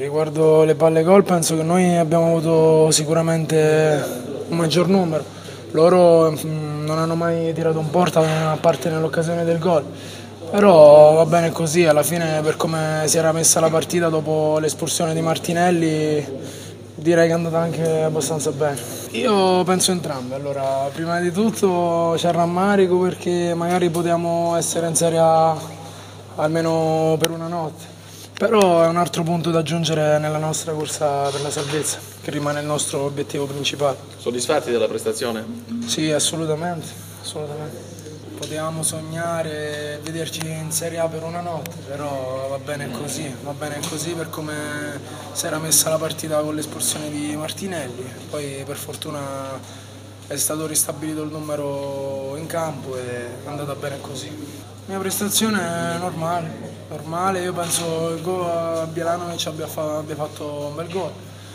riguardo le palle gol penso che noi abbiamo avuto sicuramente un maggior numero, loro non hanno mai tirato in porta a parte nell'occasione del gol, però va bene così, alla fine per come si era messa la partita dopo l'espulsione di Martinelli direi che è andata anche abbastanza bene. Io penso entrambe, allora prima di tutto c'è rammarico perché magari potevamo essere in Serie A almeno per una notte. Però è un altro punto da aggiungere nella nostra corsa per la salvezza, che rimane il nostro obiettivo principale. Soddisfatti della prestazione? Sì, assolutamente, assolutamente. Potevamo sognare e vederci in Serie A per una notte, però va bene così per come si era messa la partita con l'espulsione di Martinelli. Poi per fortuna è stato ristabilito il numero in campo e è andata bene così. La mia prestazione è normale, io penso che Bjelanovic abbia fatto un bel gol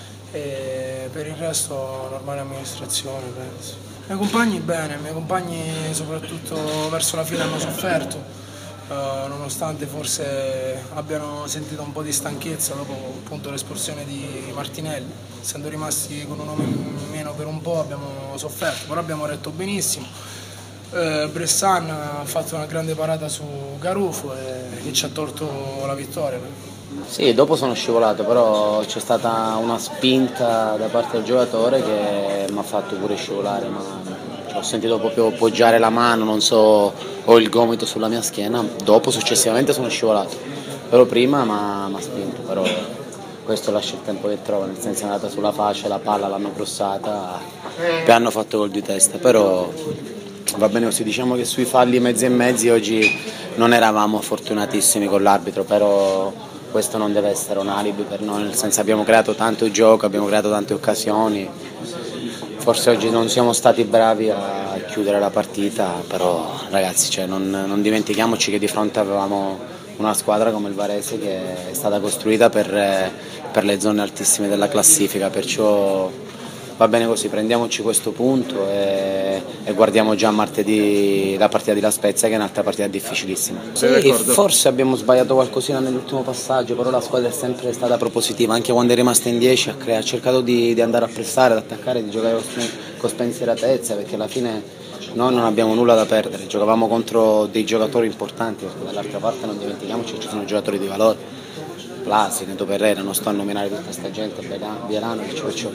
e per il resto normale amministrazione penso. I miei compagni bene, i miei compagni soprattutto verso la fine hanno sofferto, nonostante forse abbiano sentito un po' di stanchezza dopo appunto l'espulsione di Martinelli, essendo rimasti con un uomo in meno per un po' abbiamo sofferto, però abbiamo retto benissimo. Bressan ha fatto una grande parata su Garufo e che ci ha tolto la vittoria. Sì, dopo sono scivolato, però c'è stata una spinta da parte del giocatore che mi ha fatto pure scivolare, ma ho sentito proprio poggiare la mano, non so, ho il gomito sulla mia schiena, dopo successivamente sono scivolato, però prima mi ha spinto, però questo lascia il tempo che trova, nel senso è andata sulla faccia, la palla l'hanno crossata e hanno fatto gol di testa, però va bene così, diciamo che sui falli mezzi e mezzi oggi non eravamo fortunatissimi con l'arbitro, però questo non deve essere un alibi per noi, nel senso abbiamo creato tanto gioco, abbiamo creato tante occasioni, forse oggi non siamo stati bravi a chiudere la partita, però ragazzi non dimentichiamoci che di fronte avevamo una squadra come il Varese che è stata costruita per le zone altissime della classifica, perciò va bene così, prendiamoci questo punto e guardiamo già martedì la partita di La Spezia, che è un'altra partita difficilissima. Sì, forse abbiamo sbagliato qualcosina nell'ultimo passaggio, però la squadra è sempre stata propositiva, anche quando è rimasta in 10 ha cercato di andare a pressare, ad attaccare, di giocare con spensieratezza, perché alla fine noi non abbiamo nulla da perdere, giocavamo contro dei giocatori importanti, perché dall'altra parte non dimentichiamoci che ci sono giocatori di valore. Plasi, Neto Perrera, non sto a nominare tutta questa gente, Bjelanovic, perciò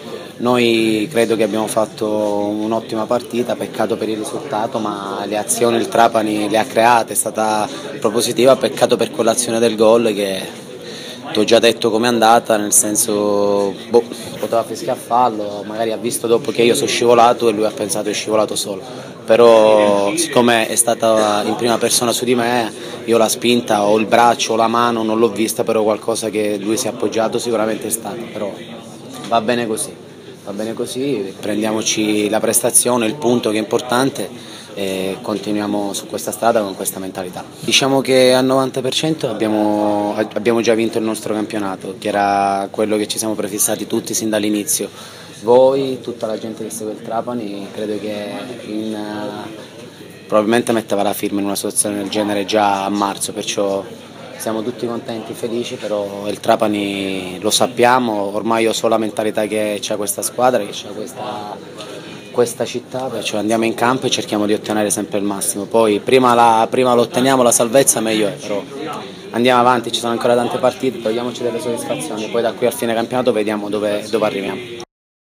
noi credo che abbiamo fatto un'ottima partita, peccato per il risultato, ma le azioni il Trapani le ha create, è stata propositiva, peccato per quell'azione del gol che ti ho già detto com'è andata, nel senso poteva fischiare a fallo, magari ha visto dopo che io sono scivolato e lui ha pensato che è scivolato solo, però siccome è stata in prima persona su di me, io la spinta o il braccio o la mano non l'ho vista, però qualcosa che lui si è appoggiato sicuramente è stato, però va bene così, prendiamoci la prestazione, il punto che è importante e continuiamo su questa strada con questa mentalità. Diciamo che al 90% abbiamo già vinto il nostro campionato, che era quello che ci siamo prefissati tutti sin dall'inizio. Voi, tutta la gente che segue il Trapani, credo che probabilmente metteva la firma in una situazione del genere già a marzo, perciò siamo tutti contenti, felici, però il Trapani lo sappiamo, ormai io so la mentalità che c'è questa squadra, che c'è questa città, perciò andiamo in campo e cerchiamo di ottenere sempre il massimo, poi prima lo otteniamo la salvezza meglio è, però andiamo avanti, ci sono ancora tante partite, togliamoci delle soddisfazioni, poi da qui al fine campionato vediamo dove arriviamo.